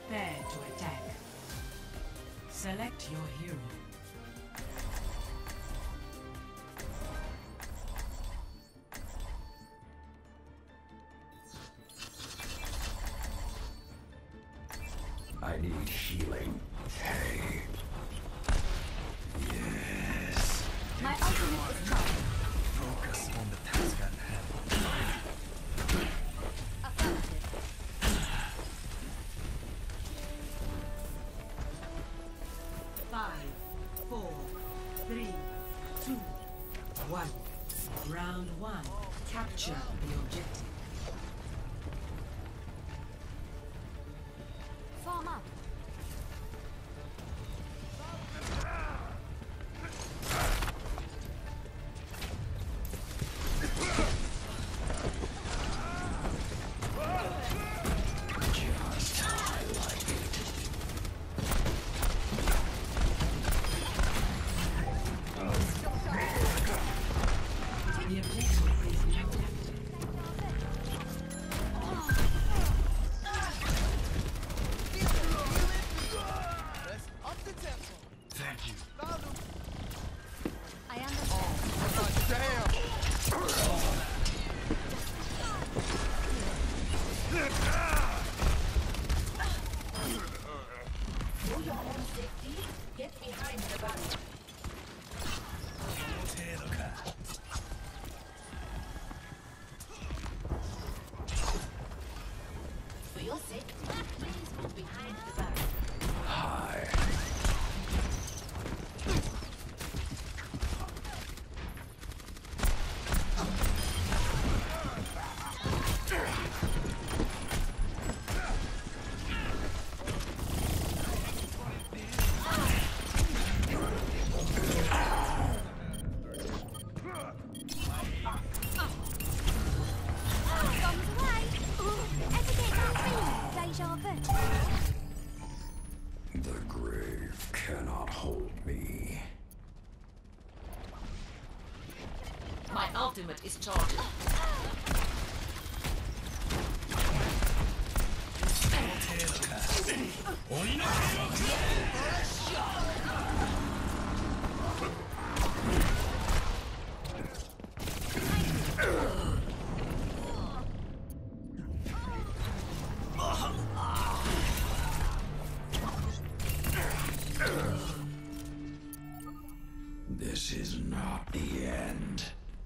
Prepare to attack. Select your hero. I need healing. Hey. Yes. My ultimate is charged. Focus on the task at hand. Affirmative. 5, 4, 3, 2, 1. Round 1. Capture the objective. Farm up. Just how I like it. The objective is now captured. Thank you. I understand. For your own safety, get behind the barrier. For your safety, please move behind the barrier. Hi. Bombs away! Ever get that feeling? Deja vu. The grave cannot hold me. My ultimate is charged. This is not the end.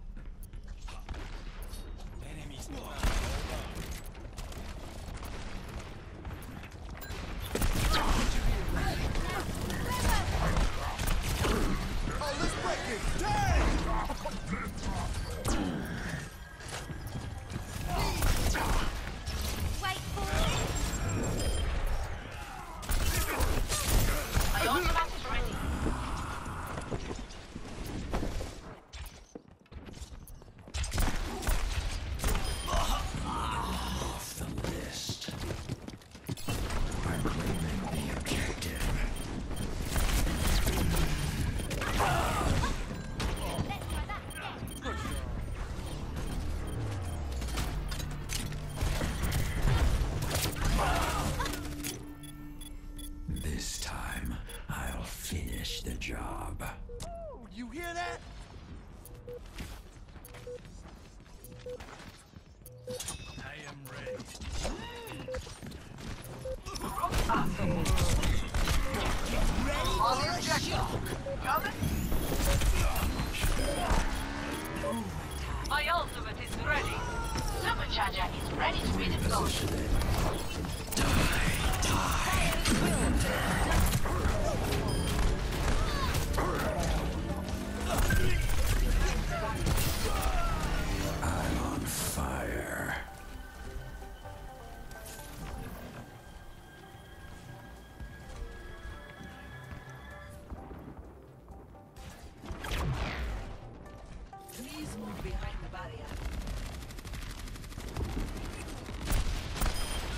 Wait for it. My ultimate is ready. Off the list. I'm claiming the objective. Let's try that again. This time, I'll finish the job. You hear that? I am ready. On the objective. Coming. My ultimate is ready. Supercharger is ready to be deployed. I'm on fire. Please move behind the barrier.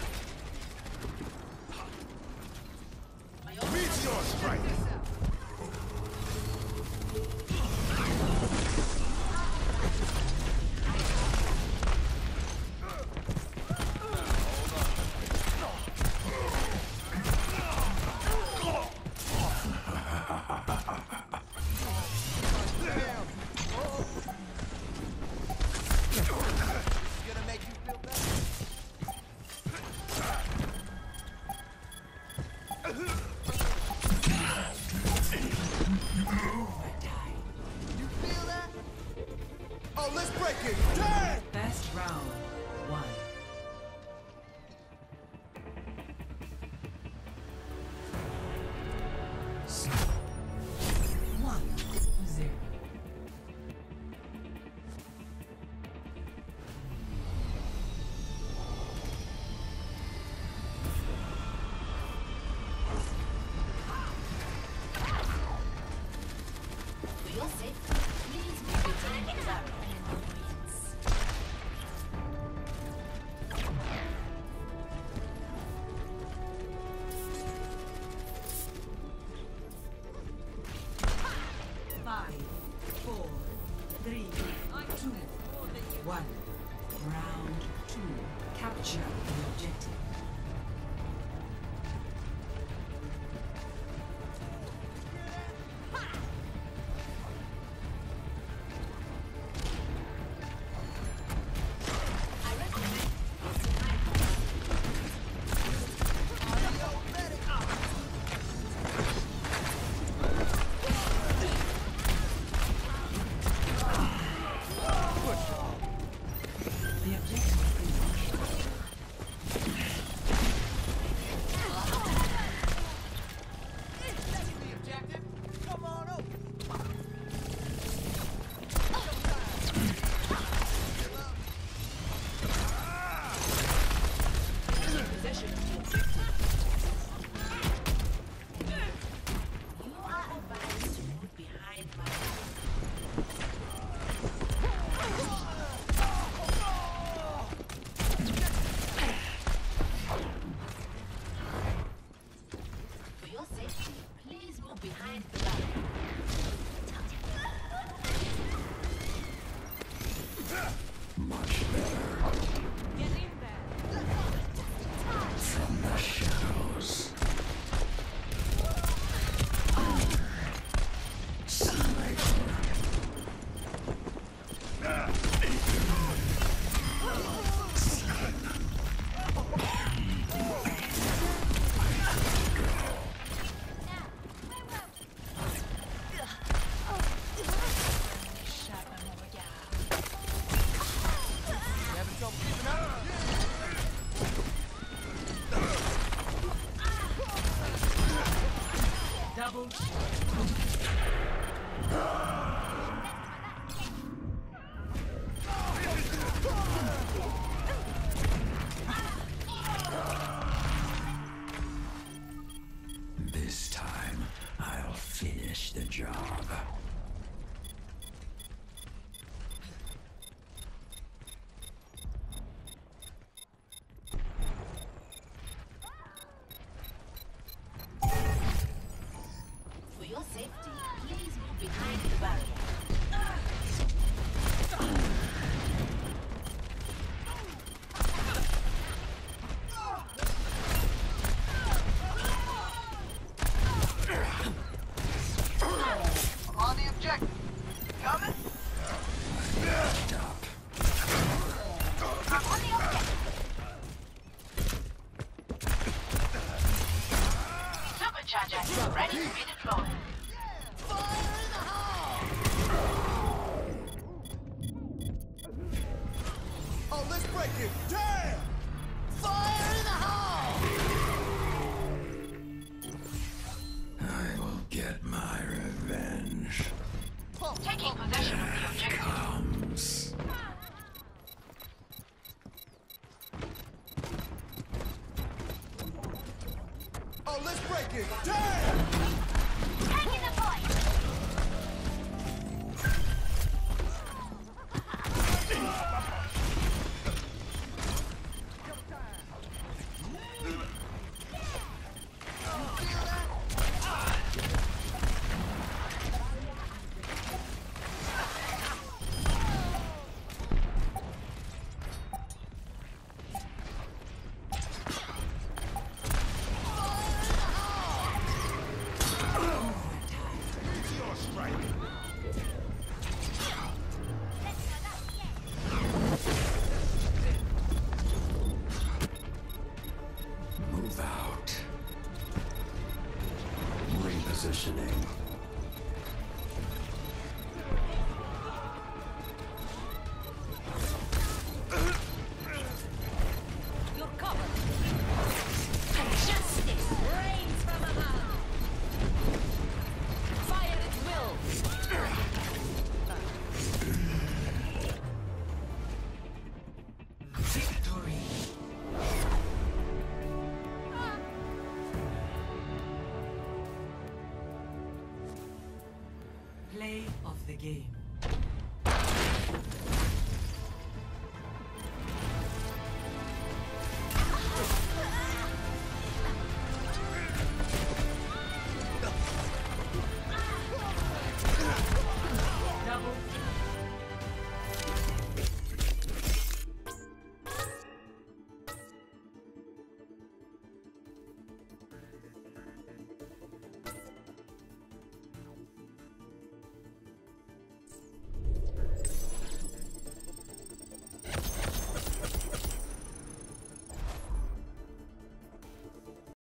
Round 2. Capture the objective. The objective is The objective? Come on over. Possession of the objective. You are advised to move behind my back. For your safety, please move behind the barrier. Much better. Get in there. From the shadows. Sniper. You having trouble keeping up? double. This time, I'll finish the job. For your safety, please move behind the barrier. On the objective. Coming? Stop. I'm on the objective. Supercharger is ready to be deployed. Oh, let's break it. Damn! Fire in the hole! I will get my revenge. Taking possession of the objective. Comes. Oh, let's break it. Damn! Taking the point. Move out. Repositioning. You're covered. Justice reigns from above. Fire at will. Victory. Play of the game.